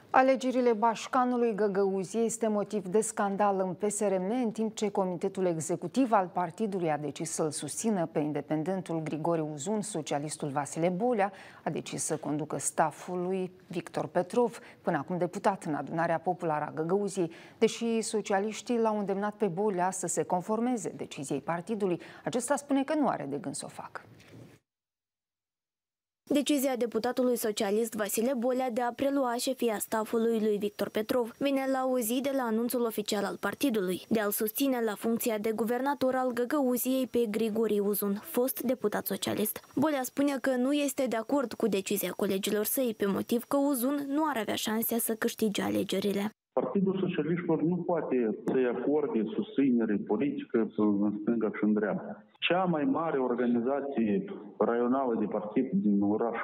Alegerile Bașcanului Găgăuziei este motiv de scandal în PSRM, în timp ce Comitetul Executiv al partidului a decis să-l susțină pe independentul Grigore Uzun, socialistul Vasile Bolea a decis să conducă stafful lui Victor Petrov, până acum deputat în Adunarea Populară a Găgăuziei. Deși socialiștii l-au îndemnat pe Bolea să se conformeze deciziei partidului, acesta spune că nu are de gând să o facă. Decizia deputatului socialist Vasile Bolea de a prelua șefia staffului lui Victor Petrov vine la o zi de la anunțul oficial al partidului de a-l susține la funcția de guvernator al Găgăuziei pe Grigore Uzun, fost deputat socialist. Bolea spune că nu este de acord cu decizia colegilor săi, pe motiv că Uzun nu ar avea șanse să câștige alegerile. Partidul Socialiștilor nu poate să-i acorde susținere politică în stânga și în dreapta. Cea mai mare organizație raională de partid din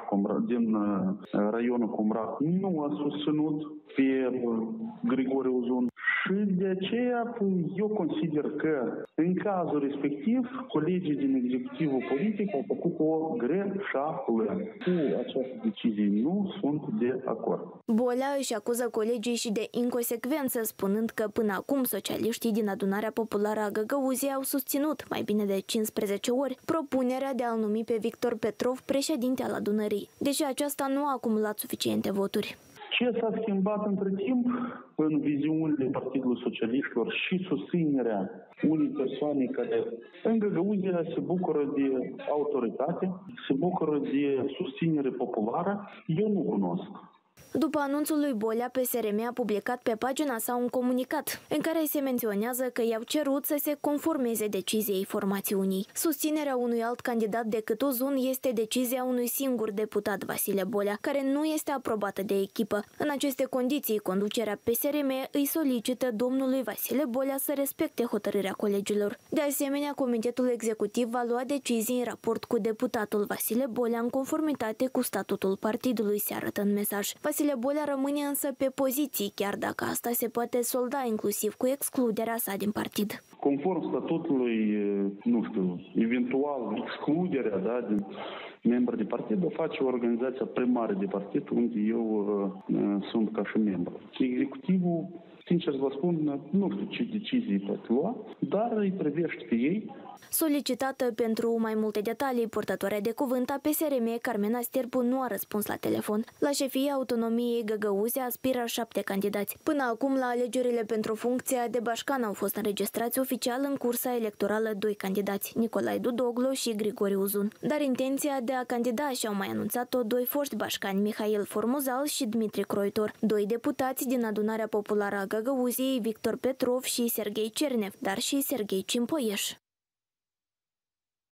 raionul Comrat nu a susținut pe Grigore Uzun. Și de aceea eu consider că în cazul respectiv colegii din executivul politic au făcut o greșeală. Cu această decizie nu sunt de acord. Bolea își acuză colegii și de inconsecvență, spunând că până acum socialiștii din Adunarea Populară a Găgăuziei au susținut mai bine de 15 ori propunerea de a-l numi pe Victor Petrov președinte al adunării, deși aceasta nu a acumulat suficiente voturi. Ce s-a schimbat între timp în viziunile Partidului Socialiștilor și susținerea unei persoane care în Găgăuzia se bucură de autoritate, se bucură de susținere populară, eu nu cunosc. După anunțul lui Bolea, PSRM a publicat pe pagina sa un comunicat în care se menționează că i-au cerut să se conformeze deciziei formațiunii. Susținerea unui alt candidat decât Uzun este decizia unui singur deputat, Vasile Bolea, care nu este aprobată de echipă. În aceste condiții, conducerea PSRM îi solicită domnului Vasile Bolea să respecte hotărârea colegilor. De asemenea, Comitetul Executiv va lua decizii în raport cu deputatul Vasile Bolea în conformitate cu statutul partidului, se arătă în mesaj. Vasile Bolea rămâne însă pe poziții, chiar dacă asta se poate solda inclusiv cu excluderea sa din partid. Conform statutului, eventual excluderea din membri de partid o face organizația primară de partid, unde eu sunt ca și membru. Executivul, sincer să vă spun, nu știu ce decizii poate lua, dar îi privește pe ei. Solicitată pentru mai multe detalii, purtătoarea de cuvânt a PSRM, Carmena Sterbu, nu a răspuns la telefon. La șefia autonomiei Găgăuzia aspiră 7 candidați. Până acum, la alegerile pentru funcția de bașcan au fost înregistrați oficial în cursa electorală 2 candidați, Nicolae Dudoglu și Grigore Uzun. Dar intenția de a candida și-au mai anunțat-o 2 foști bașcani, Mihail Formuzal și Dmitri Croitor, 2 deputați din Adunarea Populară a Găgăuziei, Victor Petrov și Serghei Cernev, dar și Serghei Cimpoieș.